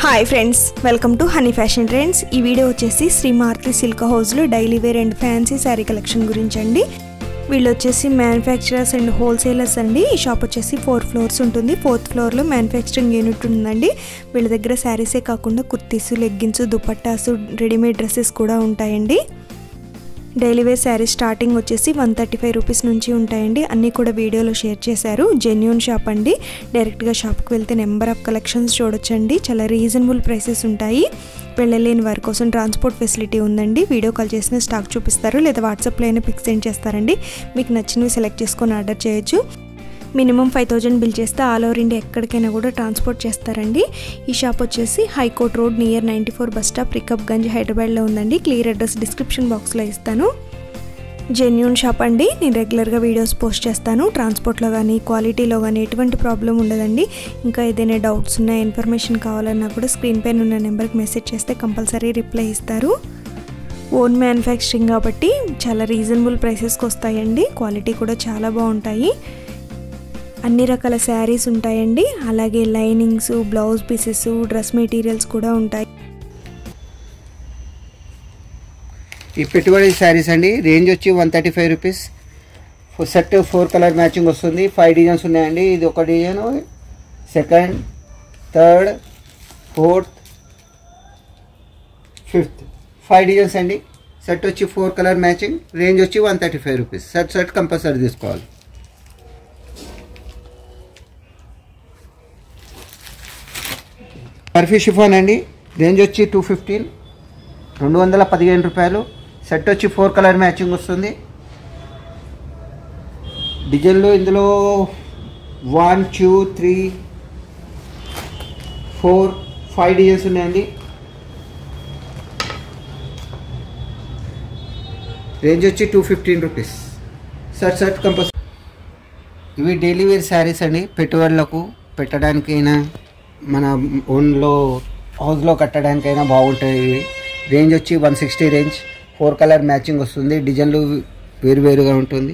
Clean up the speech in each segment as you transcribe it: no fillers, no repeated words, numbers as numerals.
Hi friends, welcome to honey fashion trends. ఈ video వచ్చేసి Shri Maruti silk హౌస్లో daily wear and fancy sari collection గురించి అండి. వీళ్ళు వచ్చేసి మ్యానుఫ్యాక్చరర్స్ అండ్ హోల్సేలర్స్ అండి. ఈ షాప్ వచ్చేసి 4 ఫ్లోర్స్ ఉంటుంది. 4th ఫ్లోర్లో మ్యానుఫ్యాక్చరింగ్ యూనిట్ ఉందండి. వీళ్ళ దగ్గర శారీసే కాకుండా kurtis, leggings, dupattas, readymade dresses కూడా ఉంటాయండి. డైలీ వేర్ శారీ స్టార్టింగ్ వచ్చేసి 135 రూపీస్ నుంచి ఉంటాయండి. అన్నీ కూడా వీడియోలో షేర్ చేశారు. జెన్యూన్ షాప్ అండి. డైరెక్ట్గా షాప్కి వెళ్తే నెంబర్ ఆఫ్ కలెక్షన్స్ చూడొచ్చండి. చాలా రీజనబుల్ ప్రైసెస్ ఉంటాయి. వెళ్ళలేని వారి కోసం ట్రాన్స్పోర్ట్ ఫెసిలిటీ ఉందండి. వీడియో కాల్ చేసిన స్టాక్ చూపిస్తారు, లేదా వాట్సాప్లో అయినా పిక్స్ సెండ్ చేస్తారండి. మీకు నచ్చినవి సెలెక్ట్ చేసుకొని ఆర్డర్ చేయొచ్చు. మినిమం 5000 బిల్ చేస్తే ఆల్ ఓవర్ ఇండియా ఎక్కడికైనా కూడా ట్రాన్స్పోర్ట్ చేస్తారండి. ఈ షాప్ వచ్చేసి high court road near 94 bus stop, Rikabganj, హైదరాబాద్లో ఉందండి. క్లియర్ అడ్రస్ డిస్క్రిప్షన్ బాక్స్లో ఇస్తాను. జెన్యూన్ షాప్ అండి. నేను రెగ్యులర్గా వీడియోస్ పోస్ట్ చేస్తాను. ట్రాన్స్పోర్ట్లో కానీ క్వాలిటీలో కానీ ఎటువంటి ప్రాబ్లం ఉండదండి. ఇంకా ఏదైనా డౌట్స్ ఉన్నా, ఇన్ఫర్మేషన్ కావాలన్నా కూడా స్క్రీన్ పైన ఉన్న నెంబర్కి మెసేజ్ చేస్తే కంపల్సరీ రిప్లై ఇస్తారు. ఓన్ మ్యానుఫ్యాక్చరింగ్ కాబట్టి చాలా రీజనబుల్ ప్రైసెస్కి వస్తాయండి. క్వాలిటీ కూడా చాలా బాగుంటాయి. అన్ని రకాల శారీస్ ఉంటాయండి. అలాగే linings, blouse pieces, dress materials కూడా ఉంటాయి. ఈ పెట్టుబడి శారీస్ అండి. రేంజ్ వచ్చి 135 రూపీస్. సెట్ 4 కలర్ మ్యాచింగ్ వస్తుంది. 5 డిజైన్స్ ఉన్నాయండి. ఇది ఒక design, second, third, fourth, fifth, 5 designs అండి. సెట్ వచ్చి 4 కలర్ మ్యాచింగ్. రేంజ్ వచ్చి 135 రూపీస్. సెట్ కంపల్సరీ తీసుకోవాలి. బర్ఫీ షిఫాన్ అండి. రేంజ్ వచ్చి 215 రూపాయలు. సెట్ వచ్చి 4 కలర్ మ్యాచింగ్ వస్తుంది. డిజైన్లో ఇందులో 1, 2, 3, 4, 5 డిజైన్స్ ఉన్నాయండి. రేంజ్ వచ్చి 215 రూపీస్. Set compulsory. ఇవి డైలీ వేర్ శారీస్ అండి. పెట్టుబడులకు పెట్టడానికైనా, మన ఓన్లో హౌస్లో కట్టడానికైనా బాగుంటాయి. రేంజ్ వచ్చి 160 రేంజ్. 4 కలర్ మ్యాచింగ్ వస్తుంది. డిజైన్లు వేరువేరుగా ఉంటుంది.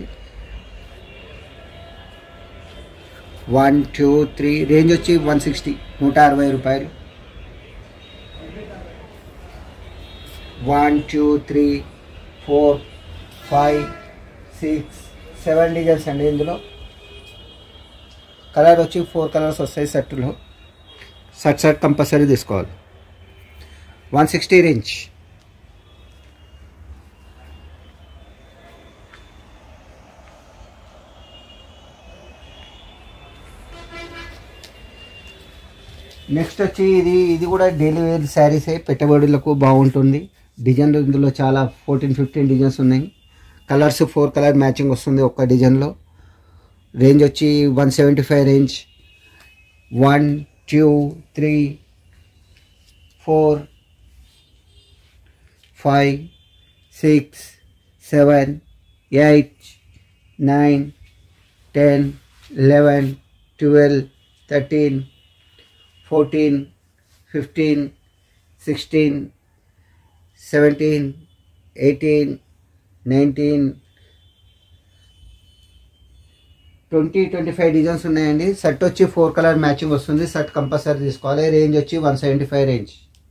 1, 2, 3. రేంజ్ వచ్చి 160, 160 రూపాయలు. 1, 2, 3, 4, 5, 6, 7 డిజైన్స్ అండి. ఇందులో కలర్ వచ్చి 4 కలర్స్ వస్తాయి సెట్లో. సెట్ కంపల్సరీ తీసుకోవాలి. 160 రేంజ్. నెక్స్ట్ వచ్చి ఇది కూడా డైలీ వేర్ శారీసే. పెట్టుబడులకు బాగుంటుంది. డిజైన్లు ఇందులో చాలా 14-15 డిజైన్స్ ఉన్నాయి. కలర్స్ 4 కలర్ మ్యాచింగ్ వస్తుంది ఒక్క డిజైన్లో. రేంజ్ వచ్చి 175 రేంజ్. 1, 2, 3, 4, 5, 6, 7, 8, 9, 10, 11, 12, 13, 14, 15, 16, 17, 18, 19, 20, 25 డిజైన్స్ ఉన్నాయండి. సెట్ వచ్చి 4 కలర్ మ్యాచింగ్ వస్తుంది. సెట్ కంపల్సరీ తీసుకోవాలి. రేంజ్ వచ్చి 175 రేంజ్.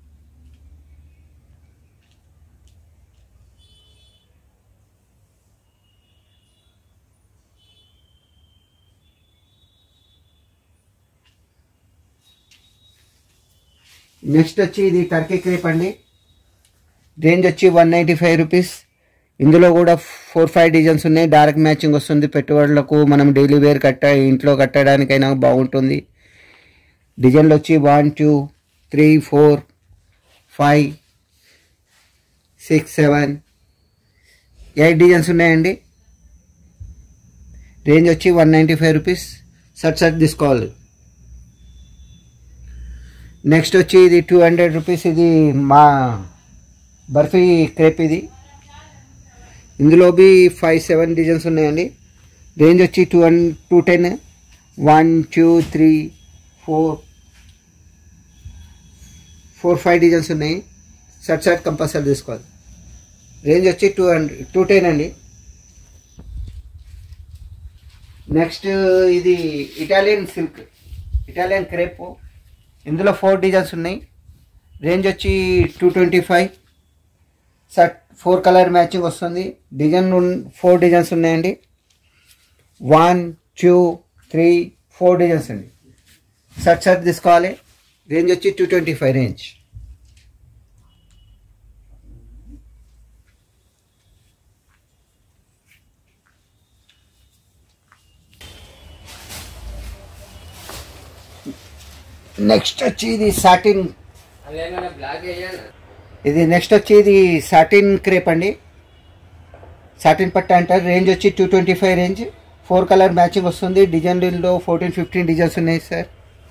నెక్స్ట్ వచ్చి ఇది టర్కీ క్రేప్ అండి. రేంజ్ వచ్చి 195 రూపీస్. ఇందులో కూడా 4-5 డిజైన్స్ ఉన్నాయి. డార్క్ మ్యాచింగ్ వస్తుంది. పెట్టుబడులకు మనం డైలీ వేర్ ఇంట్లో కట్టడానికైనా బాగుంటుంది. డిజైన్లు వచ్చి 1, 2, 3, 4, 5, 6, 7, 8 డిజైన్స్ ఉన్నాయండి. రేంజ్ వచ్చి 195 రూపీస్. సెట్ తీసుకోవాలి. నెక్స్ట్ వచ్చి ఇది 200 రూపీస్. ఇది మా బర్ఫీ క్రేప్. ఇది ఇందులో 5-7 డిజైన్స్ ఉన్నాయండి. రేంజ్ వచ్చి 210. 1, 2, 3, 4, 5 డిజైన్స్ ఉన్నాయి. సెట్ కంపల్సరీ తీసుకోవాలి. రేంజ్ వచ్చి 210 అండి. నెక్స్ట్ ఇది ఇటాలియన్ సిల్క్, ఇటాలియన్ క్రేప్. ఇందులో 4 డిజైన్స్ ఉన్నాయి. రేంజ్ వచ్చి 225. షర్ట్ 4 కలర్ మ్యాచింగ్ వస్తుంది. డిజైన్ 4 డిజైన్స్ ఉన్నాయండి. 1 2 3 4 డిజైన్స్ అండి. షర్ట్ తీసుకోవాలి. రేంజ్ వచ్చి 225 రేంజ్. నెక్స్ట్ వచ్చి ఇది సాటిన్, ఇది సాటిన్ క్రేప్ అండి. సాటిన్ పట్ట అంటారు. రేంజ్ వచ్చి 225 రేంజ్. 4 కలర్ మ్యాచింగ్ వస్తుంది. డిజైన్లో 14-15 డిజైన్స్ ఉన్నాయి సార్.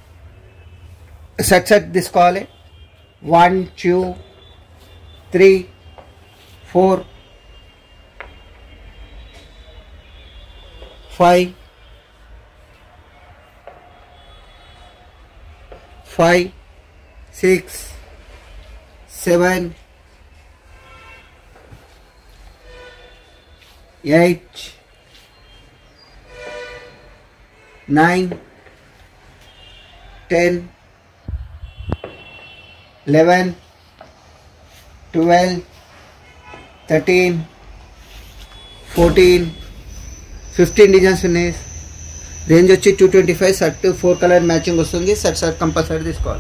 షర్ట్ తీసుకోవాలి. 1 2 3 4 5 5 6 7 8 9 10 11 12 13 14 15 డిజైన్స్ ఉన్నాయి. రేంజ్ వచ్చి 225. షర్ట్ 4 కలర్ మ్యాచింగ్ వస్తుంది. షర్ట్ కంపల్సరీ తీసుకోవాలి.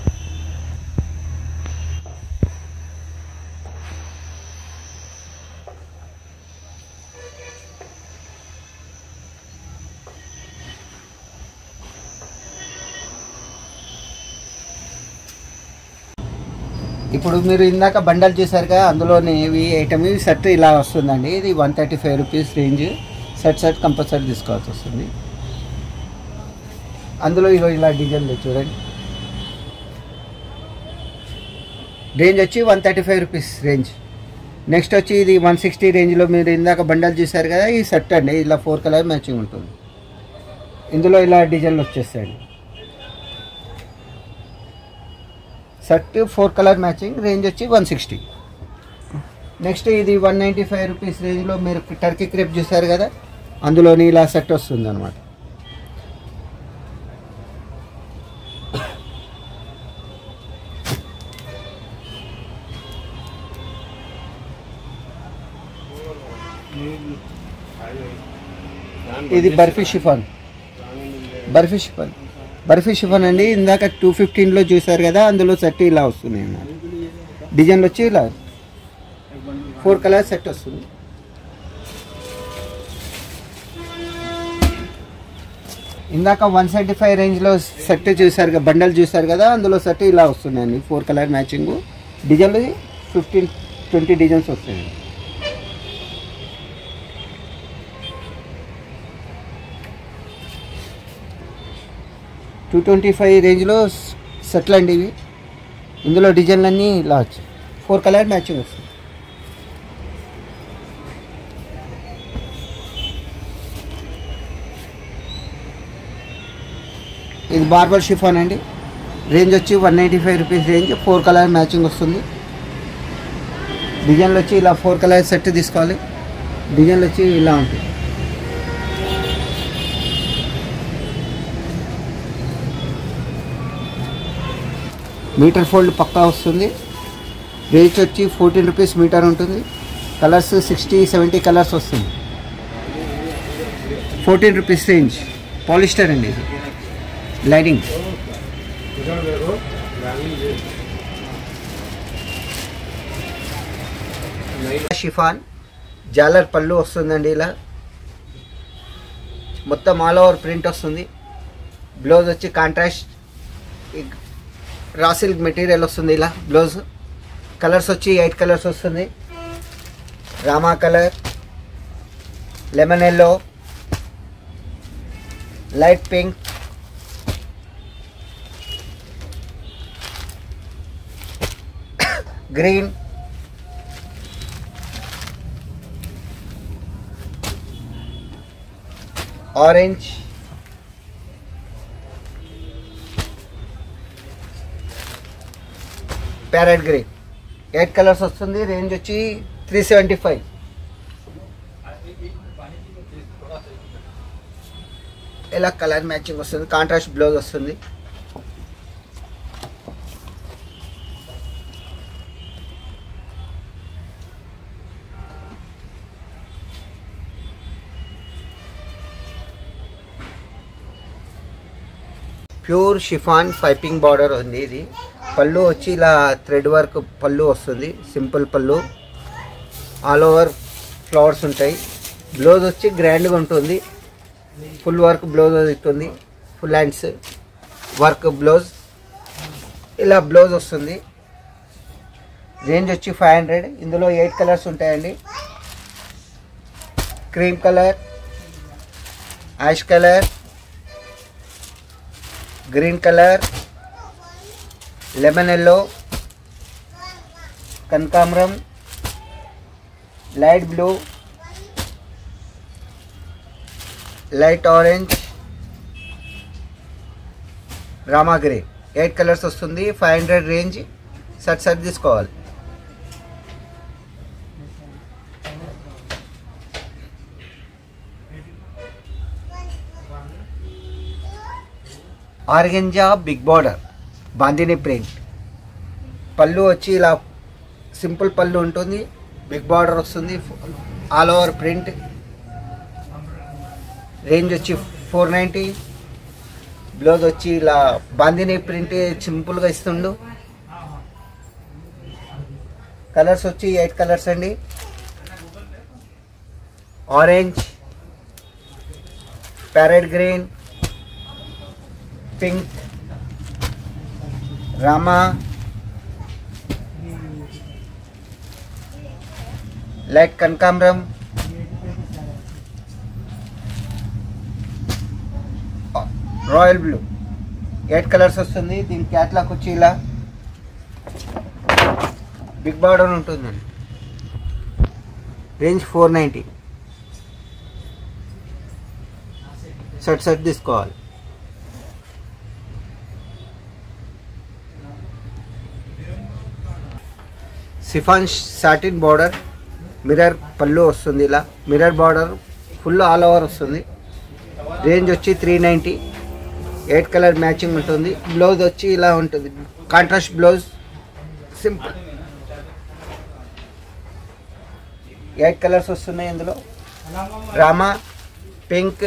ఇప్పుడు మీరు ఇందాక బండల్ చూసారు కదా, అందులోనే ఇవి ఐటమ్ షర్ట్ ఇలా వస్తుందండి. ఇది 135 రూపీస్ రేంజ్. షర్ట్ కంపల్సరీ తీసుకోవాల్సి వస్తుంది. అందులో ఇలా డిజైన్లు చూడండి. రేంజ్ వచ్చి 135 రూపీస్ రేంజ్. నెక్స్ట్ వచ్చి ఇది 160 రేంజ్లో మీరు ఇందాక బండల్ చూసారు కదా, ఈ షర్ట్ అండి. ఇలా 4 కలర్ మ్యాచింగ్ ఉంటుంది. ఇందులో ఇలా డిజైన్లు వచ్చేస్తాయండి. Shirt 4 colour matching. రేంజ్ వచ్చి 160. నెక్స్ట్ ఇది 195 రూపీస్ రేంజ్లో మీరు టర్కీ క్రేప్ చూసారు కదా, అందులోని ఇలా షర్ట్ వస్తుంది అనమాట. ఇది బర్ఫీ షిఫాన్ అండి. ఇందాక 215లో చూసారు కదా, అందులో సెట్ ఇలా వస్తున్నాయి అన్నమాట. డిజైన్లు వచ్చి ఇలా 4 కలర్ సెట్ వస్తుంది. ఇందాక 175 రేంజ్లో సెట్ చూసారు కదా, బండల్ చూసారు కదా, అందులో సెట్ ఇలా వస్తున్నాయండి. 4 కలర్ మ్యాచింగ్. డిజైన్లు 15-20 డిజైన్స్ వస్తాయండి. $225 రేంజ్లో సెట్లు అండి ఇవి. ఇందులో డిజైన్లన్నీ ఇలా వచ్చాయి. 4 కలర్ మ్యాచింగ్ వస్తుంది. ఇది బార్బర్ షిఫాన్ అండి. రేంజ్ వచ్చి 195 రూపీస్ రేంజ్. 4 కలర్ మ్యాచింగ్ వస్తుంది. డిజైన్లు వచ్చి ఇలా 4 కలర్ సెట్ తీసుకోవాలి. డిజైన్లు వచ్చి ఇలా ఉంటుంది. మీటర్ ఫోల్డ్ పక్కా వస్తుంది. రేంజ్ వచ్చి 14 రూపీస్ మీటర్ ఉంటుంది. కలర్స్ 60-70 కలర్స్ వస్తుంది. 14 రూపీస్ రేంజ్. పాలిస్టర్ అండి ఇది. లైనింగ్. షిఫాన్ జాలర్ పళ్ళు వస్తుందండి. ఇలా మొత్తం ఆల్ ఓవర్ ప్రింట్ వస్తుంది. బ్లౌజ్ వచ్చి కాంట్రాస్ట్ రా సిల్క్ మెటీరియల్ వస్తుంది. ఇలా బ్లౌజ్ కలర్స్ వచ్చి 8 కలర్స్ వస్తుంది. Rama colour, lemon yellow, light pink, green, orange, parrot grey. 8 colours వస్తుంది. రేంజ్ వచ్చి 375. ఇలా కలర్ మ్యాచింగ్ వస్తుంది. కాంట్రాస్ట్ బ్లౌజ్ వస్తుంది. ప్యూర్ షిఫాన్ పైపింగ్ బార్డర్ ఉంది. ఇది పళ్ళు వచ్చి ఇలా థ్రెడ్ వర్క్ పళ్ళు వస్తుంది, simple pallu, all over flowers ఉంటాయి. బ్లౌజ్ వచ్చి గ్రాండ్గా ఉంటుంది, ఫుల్ వర్క్ బ్లౌజ్ అవుతుంది, ఫుల్ హ్యాండ్స్ వర్క్ బ్లౌజ్, ఇలా బ్లౌజ్ వస్తుంది. రేంజ్ వచ్చి 500. ఇందులో 8 కలర్స్ ఉంటాయండి. Cream colour, ash colour, green colour, lemon yellow, కనకాంబరం, light blue, light orange, Rama grey. 8 colours వస్తుంది. 500 రేంజ్. సట్ తీసుకోవాలి. Organza big border bandhani print. Pallu వచ్చి ఇలా సింపుల్ పళ్ళు ఉంటుంది, బిగ్ బార్డర్ వస్తుంది, ఆల్ ఓవర్ ప్రింట్. రేంజ్ వచ్చి 490. బ్లౌజ్ వచ్చి ఇలా బాందిని ప్రింట్ సింపుల్గా ఇస్తుండు. కలర్స్ వచ్చి 8 కలర్స్ అండి. Orange, parrot green, pink, Rama, light కనకాంబరం, రాయల్ బ్లూ. 8 కలర్స్ వస్తుంది. దీని క్యాట్లాగ్ వచ్చి ఇలా బిగ్ బార్డర్ ఉంటుందండి. రేంజ్ 490. సెట్ తీసుకోవాలి. Chiffon satin border, mirror pallu వస్తుంది, ఇలా mirror border full all over వస్తుంది. రేంజ్ వచ్చి 390. 8 కలర్ మ్యాచింగ్ ఉంటుంది. బ్లౌజ్ వచ్చి ఇలా ఉంటుంది, కాంట్రాస్ట్ బ్లౌజ్, సింపుల్. 8 కలర్స్ వస్తున్నాయి ఇందులో. Rama, pink,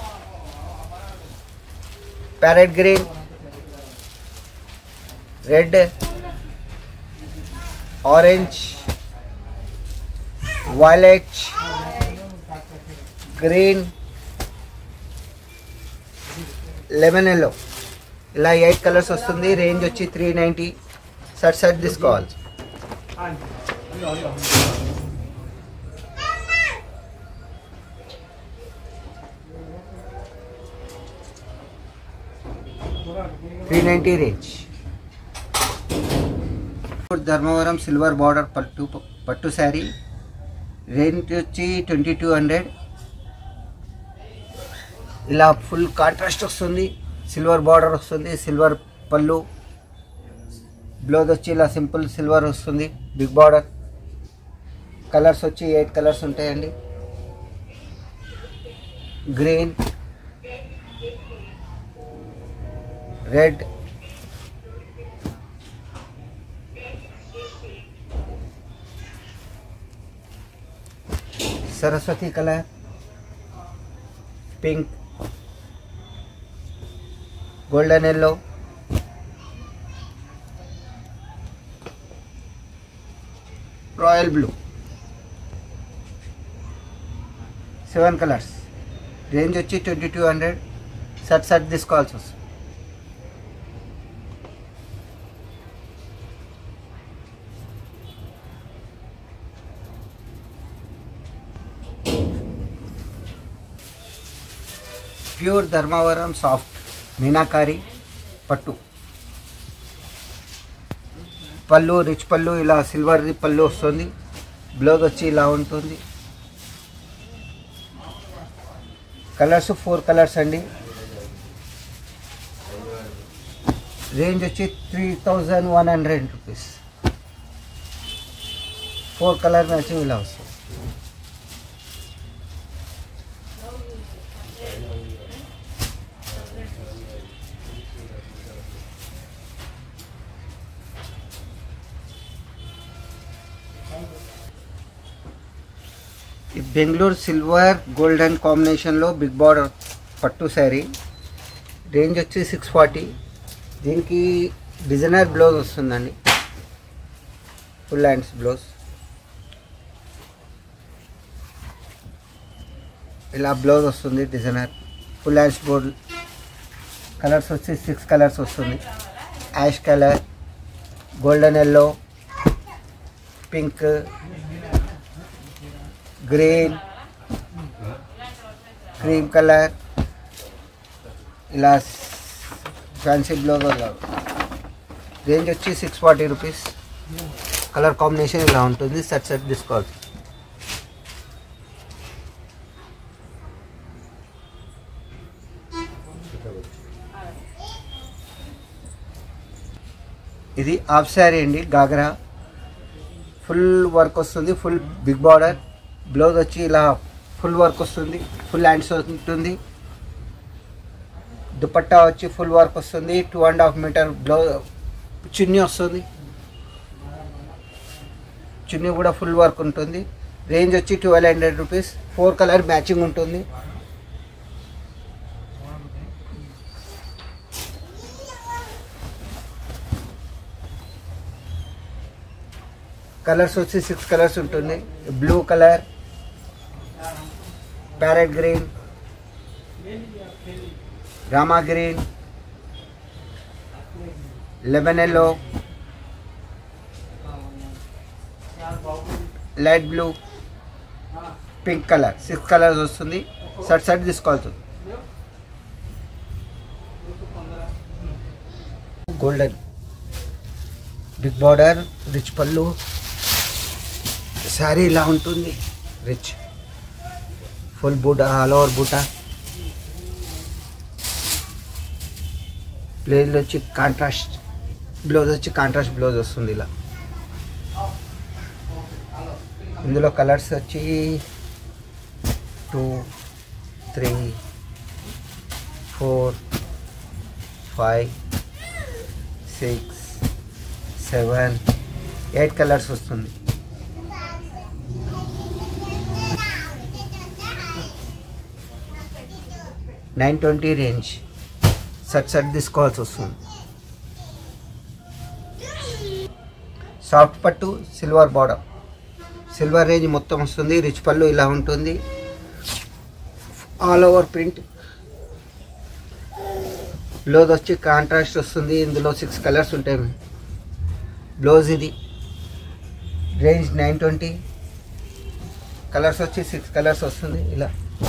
parrot green, red, orange, violet, green, lemon yellow. ఇలా 8 కలర్స్ వస్తుంది. రేంజ్ వచ్చి 390. సెట్ తీసుకోవాలి. $390 రేంజ్. ధర్మవరం సిల్వర్ బార్డర్ పట్టు శారీ. రేంజ్ వచ్చి 2200. ఇలా ఫుల్ కాంట్రాస్ట్ వస్తుంది, సిల్వర్ బార్డర్ వస్తుంది, సిల్వర్ పళ్ళు, బ్లౌజ్ వచ్చి ఇలా సింపుల్ సిల్వర్ వస్తుంది, బిగ్ బార్డర్. కలర్స్ వచ్చి 8 కలర్స్ ఉంటాయండి. Green, red, Saraswati colour, pink, golden yellow, royal blue. 7 colours. Range వచ్చి 2200. సెట్ తీసుకోవాల్సి వస్తుంది. ప్యూర్ ధర్మవరం సాఫ్ట్ మీనాకారి పట్టు. పళ్ళు రిచ్ పళ్ళు, ఇలా సిల్వర్ పళ్ళు వస్తుంది. బ్లౌజ్ వచ్చి ఇలా ఉంటుంది. కలర్స్ 4 కలర్స్ అండి. రేంజ్ వచ్చి 3100 రూపీస్. 4 కలర్ మ్యాచింగ్ ఇలా వస్తుంది. బెంగళూరు సిల్వర్ గోల్డెన్ కాంబినేషన్లో బిగ్ బార్డర్ పట్టు శారీ. రేంజ్ వచ్చి 640. దీనికి డిజైనర్ బ్లౌజ్ వస్తుందండి, ఫుల్ హ్యాండ్స్ బ్లౌజ్. ఇలా బ్లౌజ్ వస్తుంది designer, full hands board. Colours వచ్చి 6 కలర్స్ వస్తుంది. Ash colour, golden yellow, pink, green, cream colour. ఇలా ఫ్యాన్సీ బ్లౌజ్. రేంజ్ వచ్చి 640 రూపీస్. కలర్ కాంబినేషన్ ఇలా ఉంటుంది. Set discount. ఇది హాఫ్ శారీ అండి, గాగ్రా. ఫుల్ వర్క్ వస్తుంది, ఫుల్ బిగ్ బార్డర్. బ్లౌజ్ వచ్చి ఇలా ఫుల్ వర్క్ వస్తుంది, ఫుల్ హ్యాండ్స్ ఉంటుంది. దుపట్టా వచ్చి ఫుల్ వర్క్ వస్తుంది. 2.5 మీటర్ బ్లౌజ్ చున్నీ వస్తుంది. చున్నీ కూడా ఫుల్ వర్క్ ఉంటుంది. రేంజ్ వచ్చి 1200 రూపీస్. 4 కలర్ మ్యాచింగ్ ఉంటుంది. కలర్స్ వచ్చి 6 కలర్స్ ఉంటుంది. Blue colour, parrot green, Rama green, lemon yellow, light blue, pink colour. 6 colours వస్తుంది. సెట్ తీసుకోవచ్చు. Golden big border, rich pallu. Sari ఇలా ఉంటుంది, rich full buta, all over buta. Plain వచ్చి కాంట్రాస్ట్ బ్లౌజ్ వచ్చి కాంట్రాస్ట్ బ్లౌజ్ వస్తుంది ఇలా. ఇందులో కలర్స్ వచ్చి 2, 3, 4, 5, 6, 7, 8 కలర్స్ వస్తుంది. $920 రేంజ్. సెట్ తీసుకోవాల్సి వస్తుంది. సాఫ్ట్ పట్టు, సిల్వర్ బార్డర్. సిల్వర్ రేంజ్ మొత్తం వస్తుంది. రిచ్ పళ్ళు ఇలా ఉంటుంది. All over print. బ్లౌజ్ వచ్చి కాంట్రాస్ట్ వస్తుంది. ఇందులో 6 కలర్స్ ఉంటాయి. బ్లౌజ్ ఇది. రేంజ్ 920. కలర్స్ వచ్చి 6 కలర్స్ వస్తుంది ఇలా.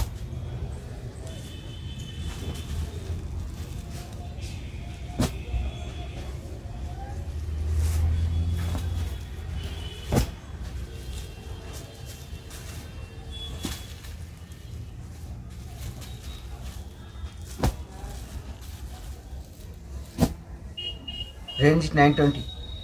రేంజ్ 920.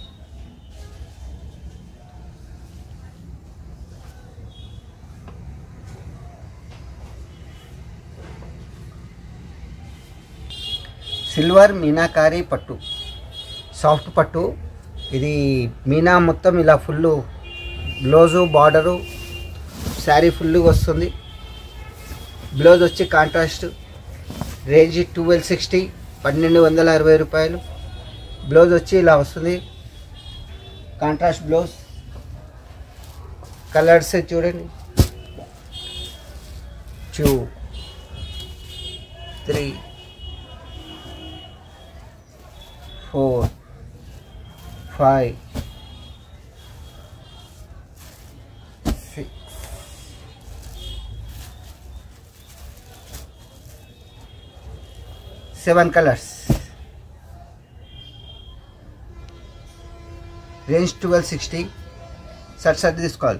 సిల్వర్ మీనాకారి పట్టు, సాఫ్ట్ పట్టు. ఇది మీనా మొత్తం ఇలా ఫుల్ బ్లౌజు, బార్డరు, శారీ ఫుల్గా వస్తుంది. బ్లౌజ్ వచ్చి కాంట్రాస్ట్. రేంజ్ 1260, 1260 రూపాయలు. బ్లౌజ్ వచ్చి ఇలా వస్తుంది, కాంట్రాస్ట్ బ్లౌజ్. కలర్స్ చూడండి, 2, 3, 4, 5, 6, 7 కలర్స్. రేంజ్ 1260. సెట్ తీసుకోవాలి.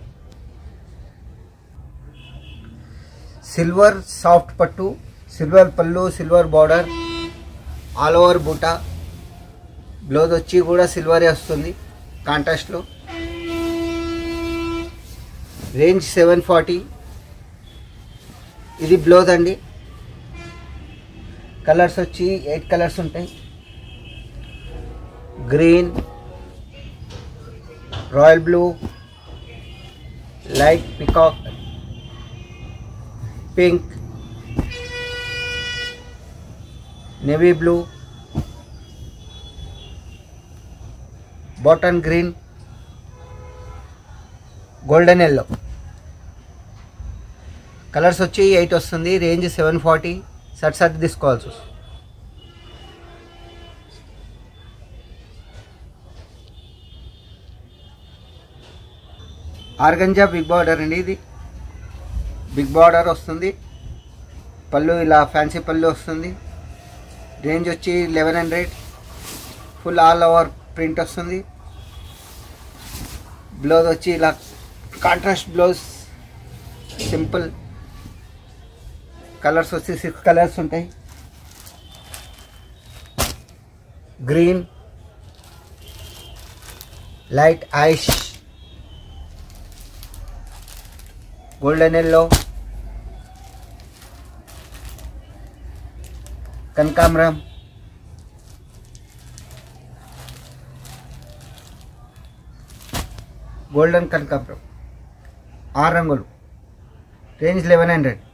సిల్వర్ సాఫ్ట్ పట్టు, silver pallu, silver border, all over buta. Blouse వచ్చి కూడా సిల్వరే వస్తుంది కాంట్రాస్ట్లో. రేంజ్ 740. ఇది బ్లౌజ్ అండి. కలర్స్ వచ్చి 8 కలర్స్ ఉంటాయి. Green, royal blue, light peacock, pink, navy blue, bottle green, golden yellow. Colours వచ్చి 8 వస్తుంది. రేంజ్ 740. సట్ తీసుకోవాల్సి వస్తుంది. ఆర్గంజా బిగ్ బార్డర్ అండి. ఇది బిగ్ బార్డర్ వస్తుంది. పళ్ళు ఇలా ఫ్యాన్సీ పళ్ళు వస్తుంది. రేంజ్ వచ్చి 1100. ఫుల్ ఆల్ ఓవర్ ప్రింట్ వస్తుంది. బ్లౌజ్ వచ్చి ఇలా కాంట్రాస్ట్ బ్లౌజ్, సింపుల్. కలర్స్ వచ్చి 6 కలర్స్ ఉంటాయి. Green, light ash, golden yellow, కనకాంబరం, గోల్డెన్ కనకాంబరం. 6 రంగులు. రేంజ్ 1100.